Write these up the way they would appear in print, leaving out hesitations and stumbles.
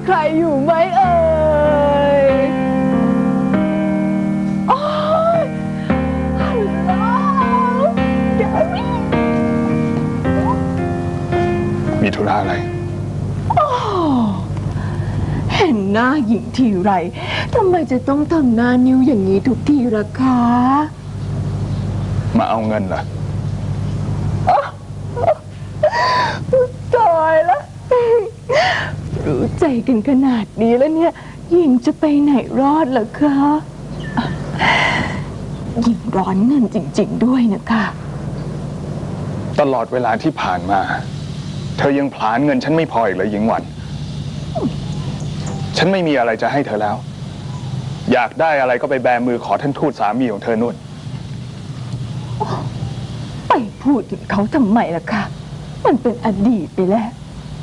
รอยู่ไหมเอ่ยโอ้ยฮัลโหลแกรี่มีธุระอะไรเห็นหน้าหญิงทีไรทำไมจะต้องทำหน้านิ้วอย่างนี้ทุกทีล่ะคะมาเอาเงินเหรอตายแล้วรู้ใจกันขนาดนี้แล้วเนี่ยหญิงจะไปไหนรอดล่ะคะหญิงร้อนเงินจริงๆด้วยนะคะตลอดเวลาที่ผ่านมาเธอยังผลาญเงินฉันไม่พออีกเลยหญิงหวันฉันไม่มีอะไรจะให้เธอแล้วอยากได้อะไรก็ไปแบมือขอท่านทูตสามีของเธอนู่นไปพูดถึงเขาทำไมล่ะคะมันเป็นอดีตไปแล้ว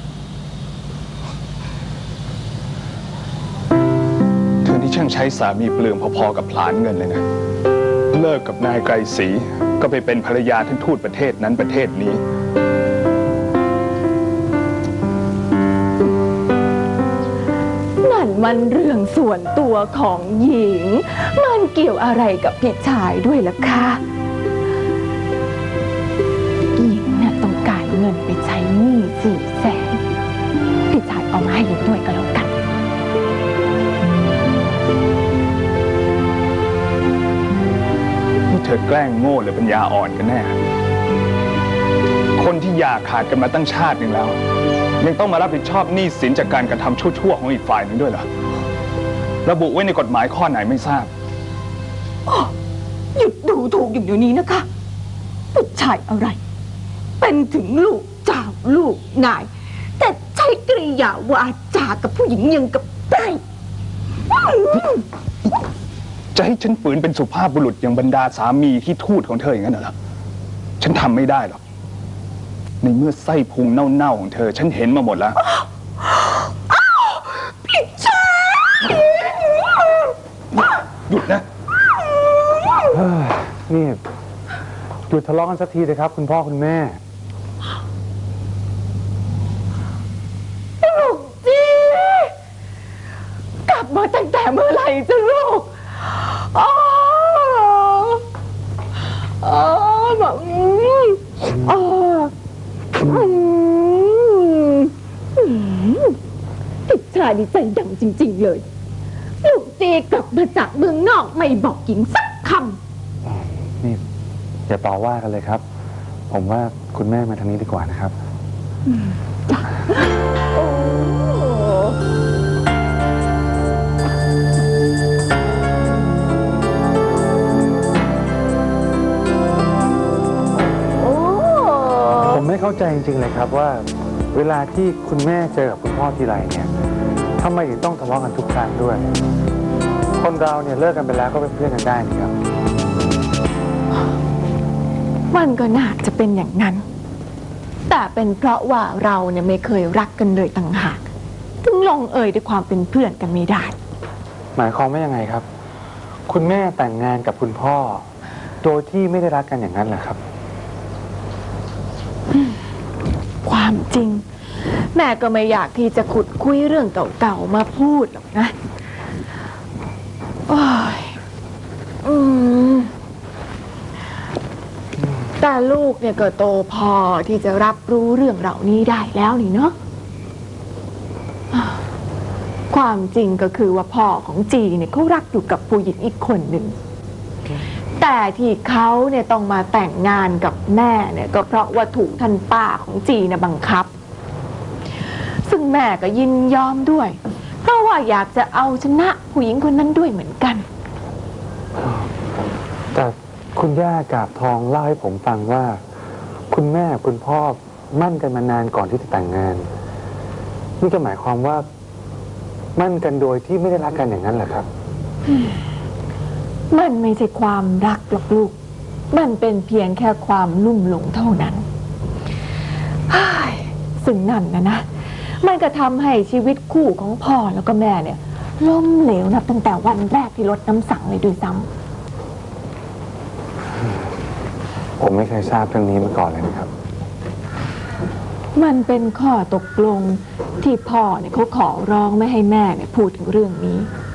เธอนี่ช่างใช้สามีเปลืองพอๆกับผลาญเงินเลยนะเลิกกับนายไกรศรีก็ไปเป็นภรรยาท่านทูตประเทศนั้นประเทศนี้นั่นมันเรื่องส่วนตัวของหญิงมันเกี่ยวอะไรกับพี่ชายด้วยล่ะคะหญิงน่ะต้องการเงินไปใช้หนี้400,000พี่ชายเอามาให้หญิงด้วยก็แล้วกันนี่เธอแกล้งโง่หรือปัญญาอ่อนกันแน่คนที่อย่าขาดกันมาตั้งชาติหนึ่งแล้วยังต้องมารับผิดชอบหนี้สินจากการกระทำชั่วๆของอีกฝ่ายหนึ่งด้วยเหรอระบุไว้ในกฎหมายข้อไหนไม่ทราบหยุดดูถูกอยู่เดี๋ยวนี้นะคะผู้ชายอะไรเป็นถึงลูกเจ้าลูกนายแต่ใช้กริยาวาจากับผู้หญิงยังกับไก่จะให้ฉันฝืนเป็นสุภาพบุรุษอย่างบรรดาสามีที่ทูตของเธออย่างนั้นเหรอฉันทำไม่ได้หรอกในเมื่อไส้พุงเน่าๆของเธอฉันเห็นมาหมดแล้วพี่ชายหยุดนะนี่หยุดทะเลาะกันสักทีเลยครับคุณพ่อคุณแม่ลูกจีกลับมาตั้งแต่เมื่อไหร่จะลูกแบบติดชาดีใจดังจริงๆเลยลูกจีกลับมาจากเมืองนอกไม่บอกหญิงสักคำนี่อย่าต่อว่ากันเลยครับผมว่าคุณแม่มาทางนี้ดีกว่านะครับผมไม่เข้าใจจริงๆเลยครับว่าเวลาที่คุณแม่เจอกับคุณพ่อทีไรเนี่ยทำไมถึงต้องทะเลาะกันทุกครั้งด้วยคนเราเนี่ยเลิกกันไปแล้วก็เป็นเพื่อนกันได้นี่ครับมันก็น่าจะเป็นอย่างนั้นแต่เป็นเพราะว่าเราเนี่ยไม่เคยรักกันเลยต่างหากถึงลงเอยด้วยความเป็นเพื่อนกันไม่ได้หมายความว่ายังไงครับคุณแม่แต่งงานกับคุณพ่อโดยที่ไม่ได้รักกันอย่างนั้นเหรอครับความจริงแม่ก็ไม่อยากที่จะขุดคุยเรื่องเก่าๆมาพูดหรอกนะแต่ลูกเนี่ยก็โตพอที่จะรับรู้เรื่องเหล่านี้ได้แล้วนี่เนาะความจริงก็คือว่าพ่อของจีเนี่ยเขารักอยู่กับผู้หญิงอีกคนหนึ่งแต่ที่เขาเนี่ยต้องมาแต่งงานกับแม่เนี่ยก็เพราะว่าถูกท่านป้าของจีนะบังคับซึ่งแม่ก็ยินยอมด้วยเพราะว่าอยากจะเอาชนะผู้หญิงคนนั้นด้วยเหมือนกันแต่คุณย่ากาบทองเล่าให้ผมฟังว่าคุณแม่คุณพ่อมั่นกันมานานก่อนที่จะแต่งงานนี่ก็หมายความว่ามั่นกันโดยที่ไม่ได้รักกันอย่างนั้นเหรอครับมันไม่ใช่ความรักหรอกลูกมันเป็นเพียงแค่ความลุ่มหลงเท่านั้นซึ่งนั่นนะมันก็ทำให้ชีวิตคู่ของพ่อแล้วก็แม่เนี่ยล้มเหลวนับตั้งแต่วันแรกที่ลดน้ำสังเลยด้วยซ้ำผมไม่เคยทราบเรื่องนี้มาก่อนเลยนะครับมันเป็นข้อตกลงที่พ่อเนี่ยเขาขอร้องไม่ให้แม่เนี่ยพูดถึงเรื่องนี้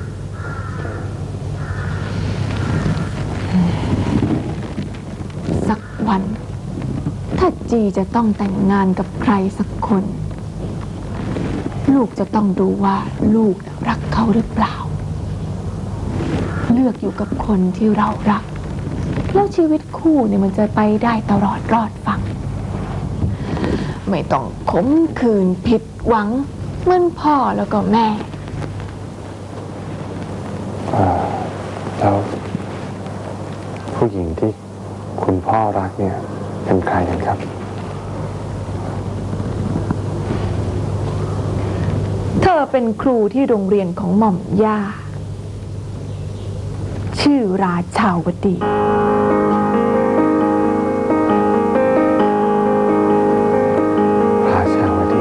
สักวัน ถ้าจีจะต้องแต่งงานกับใครสักคน ลูกจะต้องดูว่าลูกรักเขาหรือเปล่า เลือกอยู่กับคนที่เรารัก แล้วชีวิตคู่เนี่ยมันจะไปได้ตลอดรอดฟัง ไม่ต้องขมขื่นผิดหวังเหมือนพ่อแล้วก็แม่แล้วผู้หญิงที่คุณพ่อรักเนี่ยเป็นใครกันครับเธอเป็นครูที่โรงเรียนของหม่อมย่า ชื่อราชาวดีราชาวดี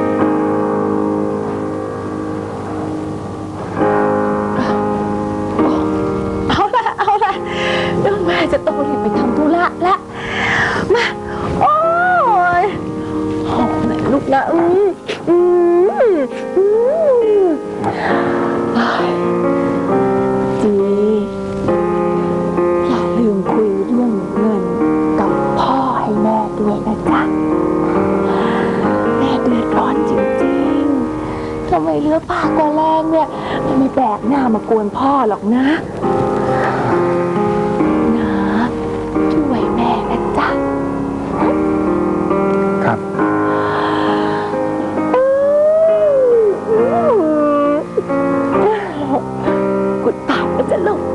เอาละเดี๋ยวแม่จะต้องรีบไปทำธุระแล้วมา โอ้ยหอมไหนลูกนะจีอย่าลืมคุยเรื่องเงินกับพ่อให้แม่ด้วยนะจ๊ะ แม่เดือดร้อนจริงๆทำไมเหลือปากกว่าแรงเนี่ยไม่แบกหน้ามากวนพ่อหรอกนะ ช่วยแม่นะจ๊ะครับกุดปากก็จะลง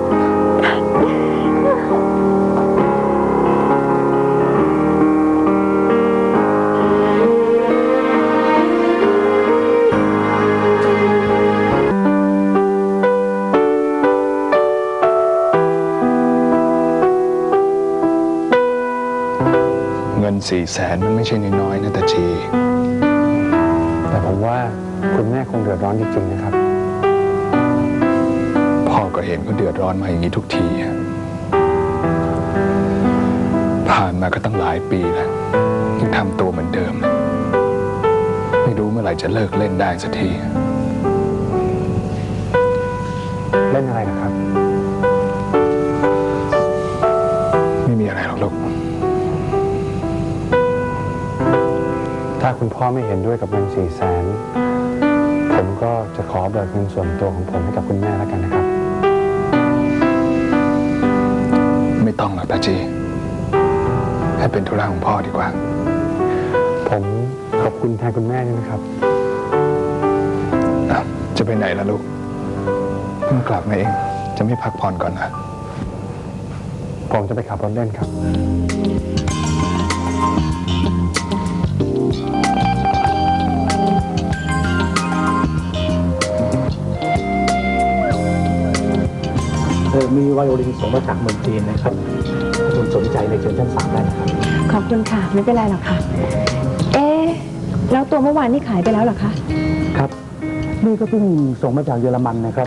เงิน400,000มันไม่ใช่น้อยๆนะตาจีแต่ผมว่าคุณแม่คงเดือดร้อนจริงๆนะครับพ่อก็เห็นเขาเดือดร้อนมาอย่างนี้ทุกทีอะผ่านมาก็ตั้งหลายปีแล้วยังทำตัวเหมือนเดิม ไม่รู้เมื่อไหร่จะเลิกเล่นได้สักทีเล่นอะไรนะครับไม่มีอะไรหรอกลูกถ้าคุณพ่อไม่เห็นด้วยกับเงิน400,000ผมก็จะขอเบิกเงินส่วนตัวของผมให้กับคุณแม่แล้วกันนะครับไม่ต้องหรอกตาจี ให้เป็นธุระของพ่อดีกว่าผมขอบคุณแทนคุณแม่ด้วยนะครับจะไปไหนล่ะลูกเพิ่งกลับมาเอง จะไม่พักผ่อนก่อนนะผมจะไปขับรถเล่นครับมีไวโอลินส่งมาจากเมืองจีนนะครับถ้าคุณสนใจในเชิญชั้น3ได้นะครับขอบคุณค่ะ ไม่เป็นไรหรอกค่ะ แล้วตัวเมื่อวานนี่ขายไปแล้วเหรอคะครับ นี่ก็เพิ่งส่งมาจากเยอรมันนะครับ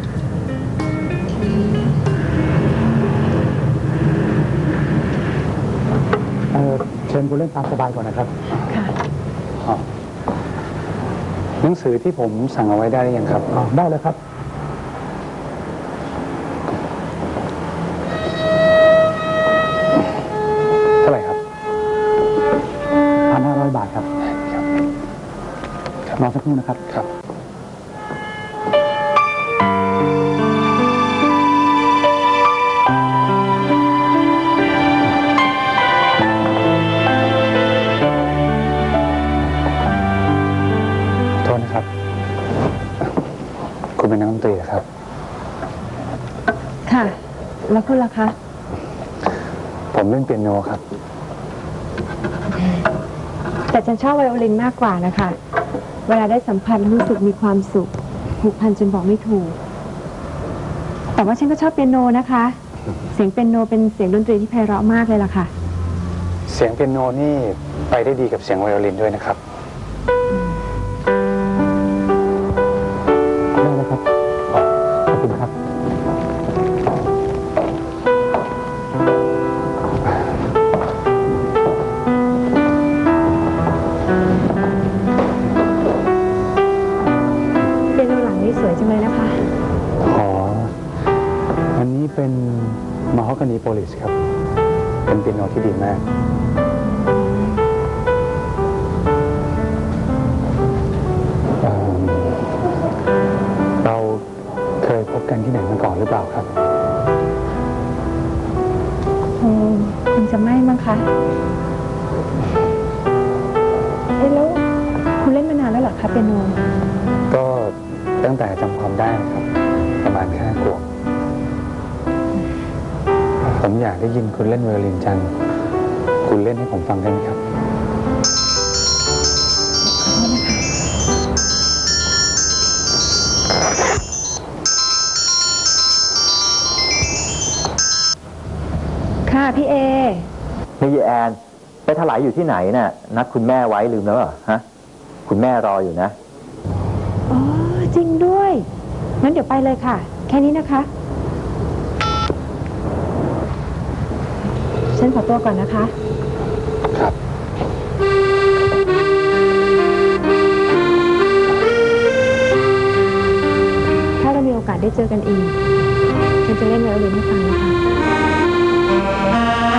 เชิญคุณเล่นตามสบายก่อนนะครับค่ะหนังสือที่ผมสั่งเอาไว้ได้หรือยังครับได้แล้วครับเท่าไหร่ครับ 1,500 บาทครับ รอสักครู่นะครับครับ โทษนะครับ คุณเป็นนักดนตรีเหรอครับค่ะ แล้วคุณล่ะคะผมเล่นเปียโนครับแต่ฉันชอบไวโอลินมากกว่านะคะ เวลาได้สัมผัสแล้วรู้สึกมีความสุขผูกพันจนบอกไม่ถูก แต่ว่าฉันก็ชอบเปียโนนะคะ เสียงเปียโนเป็นเสียงดนตรีที่ไพเราะมากเลยล่ะค่ะเสียงเปียโนนี่ไปได้ดีกับเสียงไวโอลินด้วยนะครับได้แล้วครับ ขอบคุณครับคเลยนะคะอ๋ออันนี้เป็นมาฮอกกานีโพลิสครับ เป็นเปียโนที่ดีมากเราเคยพบกันที่ไหนมาก่อนหรือเปล่าครับคงจะไม่มั้งคะ แล้วคุณเล่นมานานแล้วเหรอคะเปียโนก็ตั้งแต่จำความได้ครับ ประมาณ5 ขวบ ผมอยากได้ยินคุณเล่นไวโอลินจัง คุณเล่นให้ผมฟังได้ไหมครับค่ะพี่เอนี่แอนไปถลายอยู่ที่ไหนน่ะนัดคุณแม่ไว้ลืมแล้วเหรอฮะคุณแม่รออยู่นะอ๋อ จริงด้วย งั้นเดี๋ยวไปเลยค่ะ แค่นี้นะคะ ฉันขอตัวก่อนนะคะครับถ้าเรามีโอกาสได้เจอกันอีก ฉันจะเล่นไวโอลินให้ฟังนะคะ